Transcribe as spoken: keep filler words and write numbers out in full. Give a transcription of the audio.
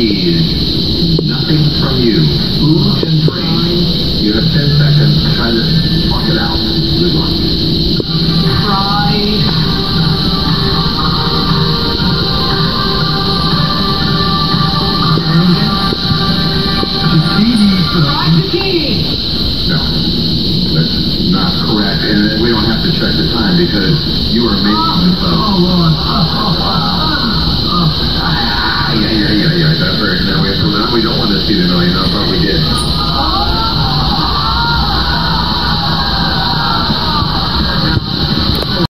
please. Nothing from you. Food and drink. You have ten seconds to try to talk it out. Good luck. Fried. Fried zucchini. No. That's not correct. And we don't have to check the time because you are amazingly close. Oh, Lord. Ah, yeah, yeah, yeah, yeah. That's right. Now we have to, we don't want to see the million. No, but we did.